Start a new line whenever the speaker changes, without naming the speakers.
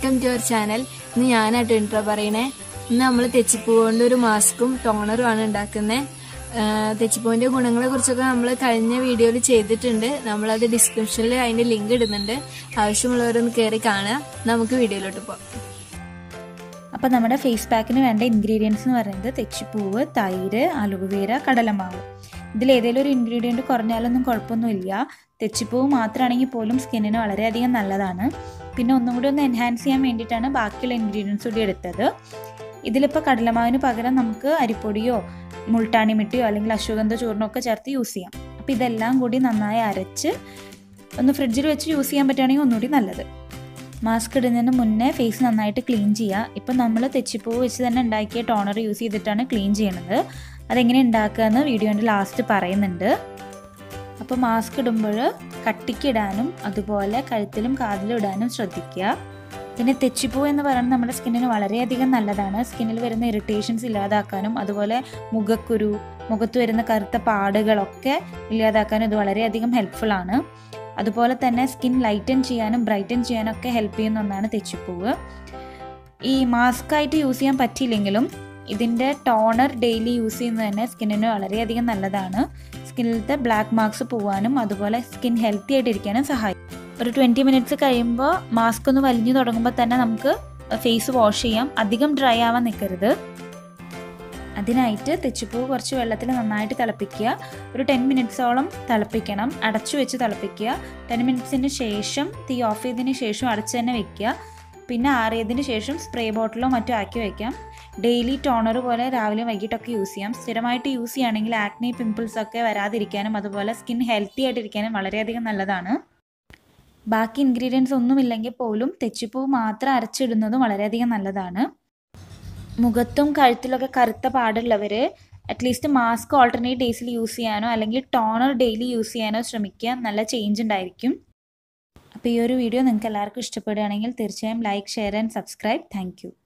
Welcome to our channel. ഇന്ന് ഞാനായിട്ട് intro പറയണേ. ഇന്ന് നമ്മൾ തെച്ചിപ്പൂ കൊണ്ട് ഒരു മാസ്കും ടോണറും ആണ് ഉണ്ടാക്കുന്നത്. തെച്ചിപ്പൂവിന്റെ ഗുണങ്ങളെ കുറിച്ചൊക്കെ നമ്മൾ കഴിഞ്ഞ വീഡിയോയിൽ ചെയ്തിട്ടുണ്ട്. നമ്മളത് ഡിസ്ക്രിപ്ഷനിൽ അതിന്റെ ലിങ്ക് ഇടുന്നുണ്ട്. ആവശ്യമുള്ളവരൊന്ന് കയറി കാണുക. നമുക്ക് വീഡിയോയിലോട്ട് പോകാം.
അപ്പോൾ നമ്മുടെ ഫേസ് പാക്കിന് വേണ്ട ഇൻഗ്രീഡിയൻസ് എന്ന് പറയുന്നത് തെച്ചിപ്പൂവ്, തൈര്, അലോവേര, കടലമാവ്. ഇതിലേതെങ്കിലും ഒരു ഇൻഗ്രീഡിയൻറ്റ് കുറഞ്ഞാലൊന്നും കുഴപ്പമൊന്നുമില്ല. തെച്ചിപ്പൂവ് മാത്രമാണെങ്കിൽ പോലും സ്കിന്നിന് വളരെയധികം നല്ലതാണ്. പിന്നെ ഒന്നും കൂടി ഒന്ന് എൻഹാൻസ് ചെയ്യാൻ വേണ്ടിയിട്ടാണ് ബാക്കിയുള്ള ഇൻഗ്രീഡിയൻസ് കൂടി എടുത്തത്. ഇതിലിപ്പോൾ കടലമാവിന് പകരം നമുക്ക് അരിപ്പൊടിയോ മുൾട്ടാണി മിട്ടിയോ അല്ലെങ്കിൽ അശ്വഗന്ധ ചൂർണ്ണമോ ഒക്കെ ചേർത്ത് യൂസ് ചെയ്യാം. അപ്പോൾ ഇതെല്ലാം കൂടി നന്നായി അരച്ച് ഒന്ന് ഫ്രിഡ്ജിൽ വെച്ച് യൂസ് ചെയ്യാൻ പറ്റുകയാണെങ്കിൽ ഒന്നുകൂടി നല്ലത്. മാസ്ക് ഇടുന്നതിന് മുന്നേ ഫേസ് നന്നായിട്ട് ക്ലീൻ ചെയ്യുക. ഇപ്പം നമ്മൾ തെച്ചിപ്പൂവ് വെച്ച് തന്നെ ഉണ്ടാക്കിയ ടോണർ യൂസ് ചെയ്തിട്ടാണ് ക്ലീൻ ചെയ്യണത്. അതെങ്ങനെ ഉണ്ടാക്കുക എന്ന് വീഡിയോൻ്റെ ലാസ്റ്റ് പറയുന്നുണ്ട്. അപ്പോൾ മാസ്ക് ഇടുമ്പോൾ കട്ടിക്ക് ഇടാനും അതുപോലെ കഴുത്തിലും കാതിലും ഇടാനും ശ്രദ്ധിക്കുക. പിന്നെ തെച്ചിപ്പൂവ് എന്ന് പറയുന്നത് നമ്മുടെ സ്കിന്നിന് വളരെയധികം നല്ലതാണ്. സ്കിന്നിൽ വരുന്ന ഇറിറ്റേഷൻസ് ഇല്ലാതാക്കാനും അതുപോലെ മുഖക്കുരു, മുഖത്ത് വരുന്ന കറുത്ത പാടുകളൊക്കെ ഇല്ലാതാക്കാനും ഇത് വളരെയധികം ഹെൽപ്ഫുള്ളാണ്. അതുപോലെ തന്നെ സ്കിൻ ലൈറ്റൻ ചെയ്യാനും ബ്രൈറ്റൻ ചെയ്യാനും ഒക്കെ ഹെൽപ്പ് ചെയ്യുന്ന ഒന്നാണ് തെച്ചിപ്പൂവ്. ഈ മാസ്കായിട്ട് യൂസ് ചെയ്യാൻ പറ്റിയില്ലെങ്കിലും ഇതിൻ്റെ ടോണർ ഡെയിലി യൂസ് ചെയ്യുന്നത് തന്നെ സ്കിന്നിന് വളരെയധികം നല്ലതാണ്. സ്കിന്നിലത്തെ ബ്ലാക്ക് മാർക്സ് പോകാനും അതുപോലെ സ്കിൻ ഹെൽത്തി ആയിട്ടിരിക്കാനും സഹായിക്കും. ഒരു 20 മിനിറ്റ്സ് കഴിയുമ്പോൾ മാസ്ക് ഒന്ന് വലിഞ്ഞു തുടങ്ങുമ്പോൾ തന്നെ നമുക്ക് ഫേസ് വാഷ് ചെയ്യാം. അധികം ഡ്രൈ ആവാൻ നിൽക്കരുത്. അതിനായിട്ട് തെച്ചിപ്പൂവ് കുറച്ച് വെള്ളത്തിൽ നന്നായിട്ട് തിളപ്പിക്കുക. ഒരു 10 മിനിറ്റ്സോളം തിളപ്പിക്കണം. അടച്ചു വെച്ച് തിളപ്പിക്കുക. 10 മിനിറ്റ്സിന് ശേഷം തീ ഓഫ് ചെയ്തതിന് ശേഷം അടച്ച് തന്നെ വെക്കുക. പിന്നെ ആറിയതിന് ശേഷം സ്പ്രേ ബോട്ടിലോ മറ്റോ ആക്കി വയ്ക്കാം. ഡെയിലി ടോണർ പോലെ രാവിലെ വൈകിട്ടൊക്കെ യൂസ് ചെയ്യാം. സ്ഥിരമായിട്ട് യൂസ് ചെയ്യുകയാണെങ്കിൽ ആക്നെ പിമ്പിൾസ് ഒക്കെ വരാതിരിക്കാനും അതുപോലെ സ്കിൻ ഹെൽത്തി ആയിട്ടിരിക്കാനും വളരെയധികം നല്ലതാണ്. ബാക്കി ഇൻഗ്രീഡിയൻസ് ഒന്നുമില്ലെങ്കിൽ പോലും തെച്ചിപ്പൂവ് മാത്രം അരച്ചിടുന്നതും വളരെയധികം നല്ലതാണ്. മുഖത്തും കഴുത്തിലൊക്കെ കറുത്ത പാടുള്ളവർ അറ്റ്ലീസ്റ്റ് മാസ്ക് ഓൾട്ടർനേറ്റ് ഡേയ്സിൽ യൂസ് ചെയ്യാനോ അല്ലെങ്കിൽ ടോണർ ഡെയിലി യൂസ് ചെയ്യാനോ ശ്രമിക്കുക. നല്ല ചേഞ്ച് ഉണ്ടായിരിക്കും. അപ്പോൾ ഈ ഒരു വീഡിയോ നിങ്ങൾക്ക് എല്ലാവർക്കും ഇഷ്ടപ്പെടുകയാണെങ്കിൽ തീർച്ചയായും like, share and subscribe. Thank U.